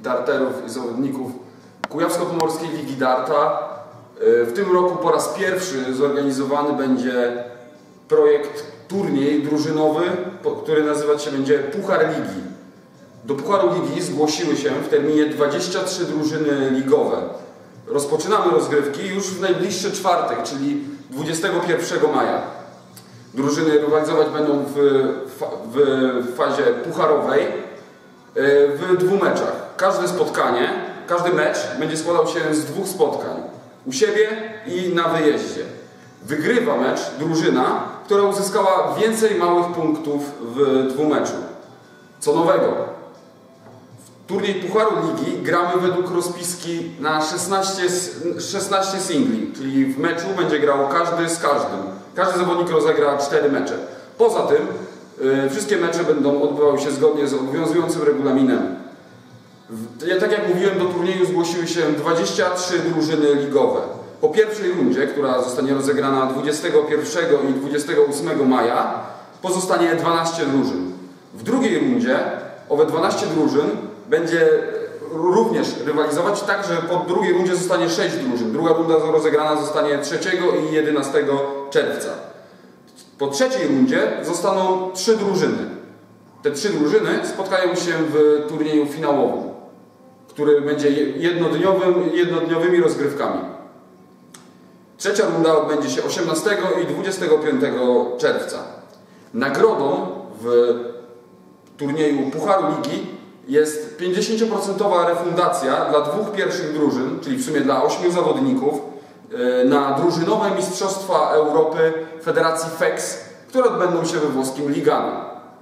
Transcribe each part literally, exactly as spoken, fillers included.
darterów i zawodników Kujawsko-Pomorskiej Ligi Darta. W tym roku po raz pierwszy zorganizowany będzie projekt turniej drużynowy, który nazywać się będzie Puchar Ligi. Do Pucharu Ligi zgłosiły się w terminie dwadzieścia trzy drużyny ligowe. Rozpoczynamy rozgrywki już w najbliższy czwartek, czyli dwudziestego pierwszego maja. Drużyny rywalizować będą w, w fazie pucharowej w dwóch meczach. Każde spotkanie, każdy mecz będzie składał się z dwóch spotkań. U siebie i na wyjeździe. Wygrywa mecz drużyna, która uzyskała więcej małych punktów w dwumeczu. Co nowego? W turniej Pucharu Ligi gramy według rozpiski na szesnaście singli, czyli w meczu będzie grał każdy z każdym. Każdy zawodnik rozegra cztery mecze. Poza tym yy, wszystkie mecze będą odbywały się zgodnie z obowiązującym regulaminem. W, tak jak mówiłem, do turnieju zgłosiły się dwadzieścia trzy drużyny ligowe. Po pierwszej rundzie, która zostanie rozegrana dwudziestego pierwszego i dwudziestego ósmego maja, pozostanie dwanaście drużyn. W drugiej rundzie owe dwanaście drużyn będzie również rywalizować, tak że po drugiej rundzie zostanie sześć drużyn. Druga runda rozegrana zostanie trzeciego i jedenastego czerwca. Po trzeciej rundzie zostaną trzy drużyny. Te trzy drużyny spotkają się w turnieju finałowym, który będzie jednodniowym, jednodniowymi rozgrywkami. Trzecia runda odbędzie się osiemnastego i dwudziestego piątego czerwca. Nagrodą w turnieju Pucharu Ligi jest pięćdziesięcioprocentowa refundacja dla dwóch pierwszych drużyn, czyli w sumie dla ośmiu zawodników, na drużynowe Mistrzostwa Europy Federacji F E X, które odbędą się we włoskim Liganu.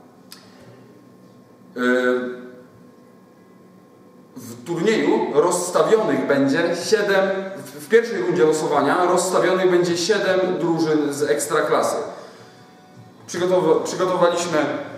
W turnieju rozstawionych będzie siedem, w pierwszej rundzie losowania rozstawionych będzie siedem drużyn z Ekstraklasy. Przygotow przygotowaliśmy,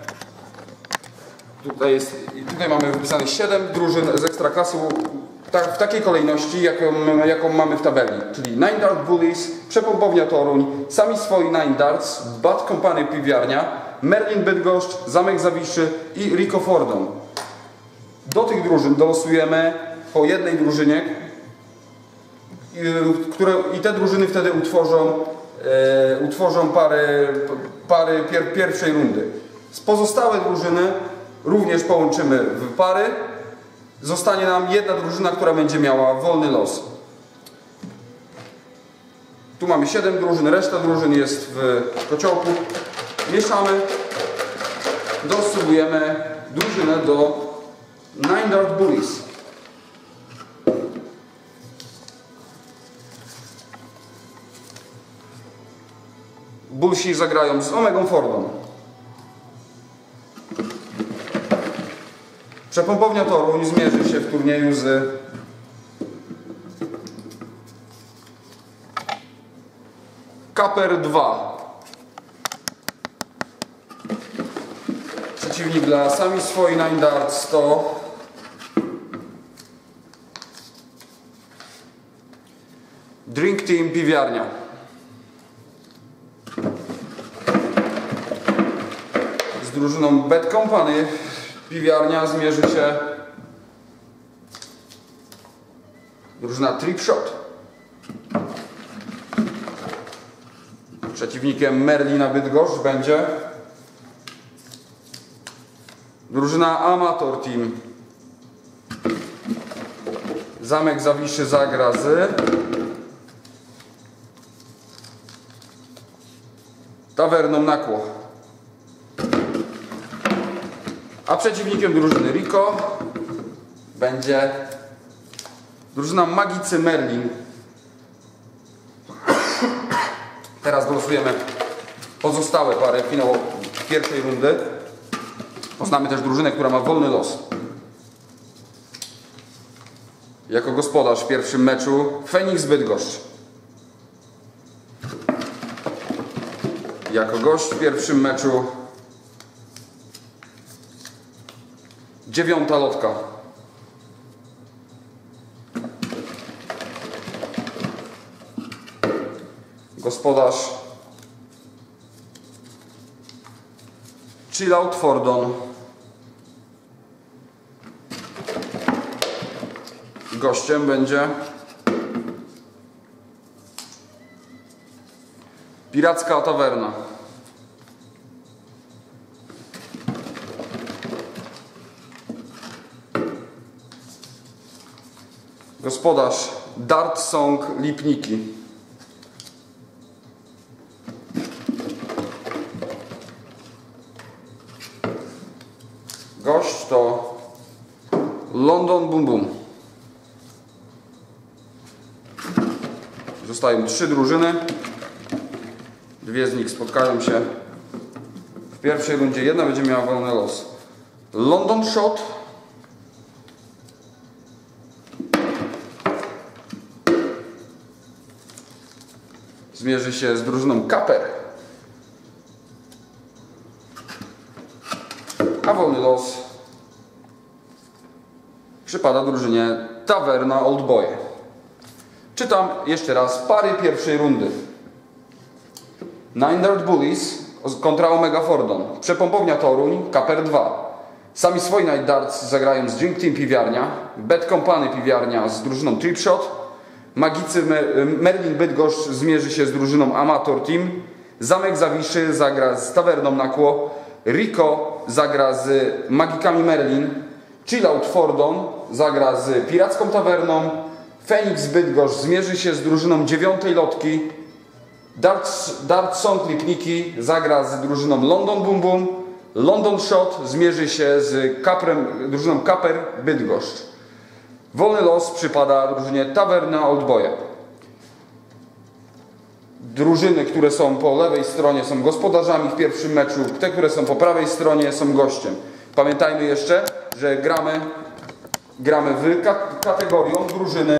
tutaj, jest, tutaj mamy wypisane siedem drużyn z Ekstraklasy w takiej kolejności, jaką, jaką mamy w tabeli, czyli Nine Dart Bullies, Przepompownia Toruń, Sami Swoi Nine Darts, Bad Company Piwiarnia, Merlin Bydgoszcz, Zamek Zawiszy i Rico Fordon. Do tych drużyn dolosujemy po jednej drużynie, które, i te drużyny wtedy utworzą, e, utworzą pary, pary pier, pierwszej rundy. Z pozostałe drużyny również połączymy w pary. Zostanie nam jedna drużyna, która będzie miała wolny los. Tu mamy siedem drużyn, reszta drużyn jest w kociołku. Mieszamy, dostosowujemy drużynę do Nine Dart Bullies. Bullsi zagrają z Omegą Fordon. Przepompownia Toruń zmierzy się w turnieju z Kaper dwa. Przeciwnik dla Sami Swoi Nine Darts to Drink Team Piwiarnia. Z drużyną Bad Company Piwiarnia zmierzy się drużyna Trip Shot. Przeciwnikiem Merlina Bydgoszcz będzie drużyna Amator Team. Zamek Zawiszy zagra z Tawerną Nakło. A przeciwnikiem drużyny Rico będzie drużyna Magicy Merlin. Teraz losujemy pozostałe pary finału pierwszej rundy. Poznamy też drużynę, która ma wolny los. Jako gospodarz w pierwszym meczu Feniks Bydgoszcz. Jako gość w pierwszym meczu Dziewiąta Lotka. Gospodarz Chill Out Fordon. gościem będzie Piracka Tawerna. Gospodarz Dart Song Lipniki. Gość to London Boom Boom. Zostają trzy drużyny. Dwie z nich spotkają się w pierwszej rundzie. Jedna będzie miała wolny los. London Shot zmierzy się z drużyną Kaper, a wolny los przypada drużynie Tawerna Oldboye. Czytam jeszcze raz pary pierwszej rundy. Nine Dart Bullies kontra Omega Fordon. Przepompownia Toruń, Kaper dwa. Sami swoi Night Darts zagrają z Drink Team Piwiarnia, Bad Company Piwiarnia z drużyną Tripshot, Magicy Merlin Bydgoszcz zmierzy się z drużyną Amator Team, Zamek Zawiszy zagra z Tawerną Nakło, Rico zagra z Magikami Merlin, Chillout Fordon zagra z Piracką Tawerną, Phoenix Bydgoszcz zmierzy się z drużyną dziewiątej Lotki, Dart, Dart Song Lipniki zagra z drużyną London Boom Boom, London Shot zmierzy się z Kaprem, drużyną Kaper Bydgoszcz. Wolny los przypada drużynie Tawerna Oldboye. Drużyny, które są po lewej stronie, są gospodarzami w pierwszym meczu, te, które są po prawej stronie, są gościem. Pamiętajmy jeszcze, że gramy, gramy w kategorią drużyny